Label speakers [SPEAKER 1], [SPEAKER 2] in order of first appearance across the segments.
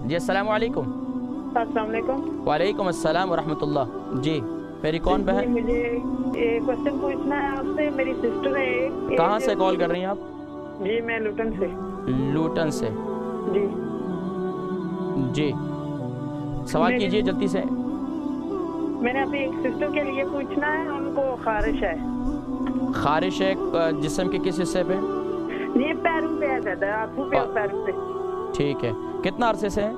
[SPEAKER 1] جی السلام علیکم۔
[SPEAKER 2] السلام علیکم۔
[SPEAKER 1] وعلیکم السلام ورحمۃ اللہ۔ جی میری کون بہن؟
[SPEAKER 2] مجھے ایک کوشچن پوچھنا ہے آپ سے۔ میری سسٹر ہے
[SPEAKER 1] کہاں سے کال کر رہی ہیں آپ؟
[SPEAKER 2] جی میں لوٹن سے۔
[SPEAKER 1] لوٹن سے؟
[SPEAKER 2] جی
[SPEAKER 1] جی سوال کیجئے جلدی سے۔
[SPEAKER 2] میں نے اپنی ایک سسٹر کے لیے پوچھنا ہے، ان کو خارش ہے۔
[SPEAKER 1] خارش ہے جسم کے کس حصے پہ؟
[SPEAKER 2] یہ پیروں پہ ہے زیادہ، ہاتھوں پہ اور پیروں پہ۔
[SPEAKER 1] ٹھیک ہے، کتنا عرصے سے ہے؟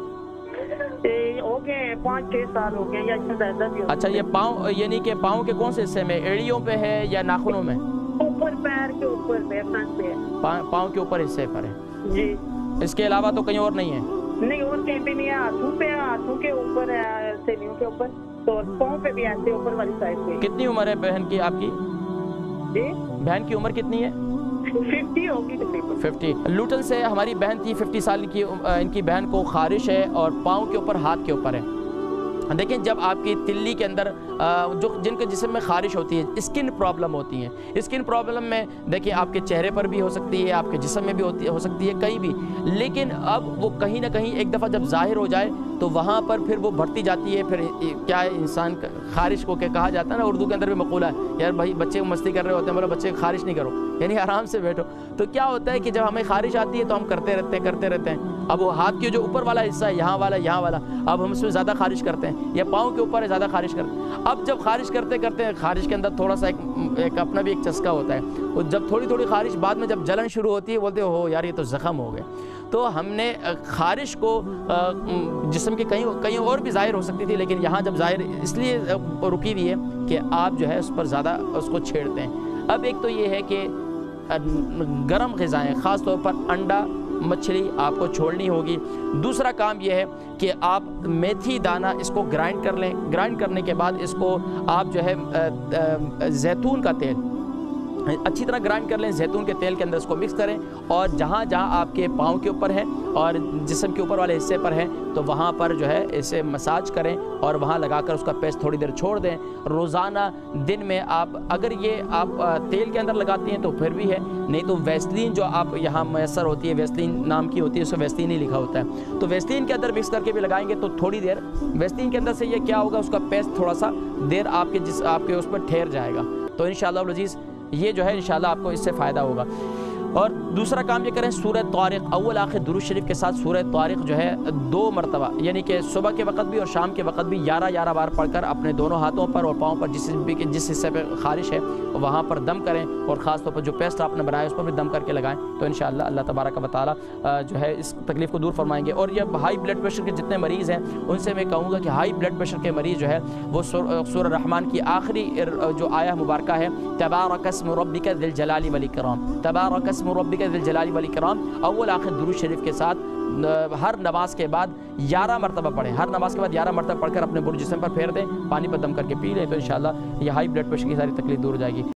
[SPEAKER 2] ہو گئے 5-6 سال ہو گئے یا اس سے زیادہ بھی۔
[SPEAKER 1] اچھا یہ پاؤں، یعنی کہ پاؤں کے کون سے حصے میں؟ ایڑیوں پہ ہے یا ناخنوں میں؟
[SPEAKER 2] اوپر پیر کے اوپر پہ، فرنٹ پہ ہے۔
[SPEAKER 1] پاؤں کے اوپر حصے پر ہے؟
[SPEAKER 2] جی۔
[SPEAKER 1] اس کے علاوہ تو کہیں اور نہیں ہے؟
[SPEAKER 2] نہیں اور کہیں پہ نہیں ہے، ہاتھوں پہ، ہاتھوں کے اوپر ہے، سینیوں کے اوپر، تو پاؤں پہ بھی ایسے اوپر والی سائڈ پہ۔
[SPEAKER 1] کتنی عمر ہے بہن کی آپ کی؟
[SPEAKER 2] جی
[SPEAKER 1] بہن کی عمر کتنی ہے؟
[SPEAKER 2] 50 ہوگی تقریباً۔
[SPEAKER 1] 50۔ لوٹن سے ہماری بہن تھی، 50 سال کی ان کی بہن کو خارش ہے اور پاؤں کے اوپر، ہاتھ کے اوپر ہے۔ دیکھیں جب آپ کی تلی کے اندر جن کے جسم میں خارش ہوتی ہے، اسکن پرابلم ہوتی ہیں، اسکن پرابلم میں دیکھیں آپ کے چہرے پر بھی ہو سکتی ہے، آپ کے جسم میں بھی ہو سکتی ہے، کہیں بھی، لیکن اب وہ کہیں نہ کہیں ایک دفعہ جب ظاہر ہو جائے تو وہاں پر پھر وہ بڑھتی جاتی ہے۔ پھر کیا انسان خارش کو کہا جاتا ہے نا، اردو کے اندر بھی مقولہ ہے، یار بھائی بچے مستی کر رہے ہوتے ہیں، بولا بچے خارش نہیں کرو، یعنی آرام سے بیٹھو۔ تو کیا ہوتا ہے کہ جب ہمیں خارش آتی ہے تو ہم کرتے رہتے ہیں۔ اب وہ ہاتھ کے جو اوپر والا حصہ ہے، یہاں والا، اب ہم اس میں زیادہ خارش کرتے ہیں، یا پاؤں کے اوپر ہے زیادہ خارش کرتے ہیں۔ اب جب خارش کرتے ہیں، خارش کے اندر تھوڑا سا ایک اپنا بھی ایک چسکا ہوتا ہے، وہ جب تھوڑی خارش بعد میں جب جلن شروع ہوتی ہے، بولتے ہو یار یہ تو زخم ہو گئے۔ تو ہم نے خارش کو جسم کے کہیں اور بھی ظاہر ہو سکتی تھی، لیکن یہاں جب ظاہر اس لیے رکی ہوئی ہے کہ آپ جو ہے اس پر زیادہ اس کو چھیڑتے ہیں۔ اب ایک تو یہ ہے کہ گرم غذائیں، خاص طور پر انڈا، مچھلی آپ کو چھوڑنی ہوگی۔ دوسرا کام یہ ہے کہ آپ میتھی دانہ اس کو گرائنڈ کر لیں، گرائنڈ کرنے کے بعد اس کو آپ جو ہے زیتون کا تیل اچھی طرح گرائنڈ کر لیں، زیتون کے تیل کے اندر اس کو مکس کریں، اور جہاں آپ کے پاؤں کے اوپر ہے اور جسم کے اوپر والے حصے پر ہے تو وہاں پر جو ہے اسے مساج کریں اور وہاں لگا کر اس کا پیسٹ تھوڑی دیر چھوڑ دیں۔ روزانہ دن میں آپ اگر یہ آپ تیل کے اندر لگاتی ہیں تو پھر بھی ہے، نہیں تو ویسلین جو آپ یہاں میسر ہوتی ہے، ویسلین نام کی ہوتی ہے، اس میں ویسلین ہی لکھا ہوتا ہے، تو ویسلین کے اندر مکس کر کے بھی لگائیں گے تو تھوڑی دیر ویسلین کے اندر سے یہ کیا ہوگا، اس کا پیسٹ تھوڑا سا دیر آپ کے اس پر ٹھہر جائے گا، تو انشاءاللہ العزیز یہ جو ہے انشاءاللہ آپ کو اس سے فائدہ ہوگا۔ اور دوسرا کام یہ کریں، سورہ طارق اول آخر درود شریف کے ساتھ سورہ طارق جو ہے 2 مرتبہ، یعنی کہ صبح کے وقت بھی اور شام کے وقت بھی 11 بار پڑھ کر اپنے دونوں ہاتھوں پر اور پاؤں پر جس حصے پہ خارش ہے وہاں پر دم کریں، اور خاص طور پر جو پیسٹ آپ نے بنایا اس پر بھی دم کر کے لگائیں، تو انشاءاللہ اللہ تبارک و تعالی جو ہے اس تکلیف کو دور فرمائیں گے۔ اور یہ ہائی بلڈ پریشر کے جتنے مریض ہیں ان سے میں کہوں گا کہ ہائی بلڈ پریشر کے مریض جو ہے وہ سورہ رحمان کی آخری جو آیہ مبارکہ ہے، تبارک اسم ربک ذی الجلال والاکرام، تبارک اسم ربک ذی الجلال والاکرام، اول آخر درود شریف کے ساتھ ہر نماز کے بعد 11 مرتبہ پڑھیں، ہر نماز کے بعد 11 مرتبہ پڑھ کر اپنے برے جسم پر پھیر دیں، پانی پر دم کر کے پی لیں، تو انشاءاللہ یہ ہائی بلڈ پریشر کی ساری تکلیف دور ہو جائے گی۔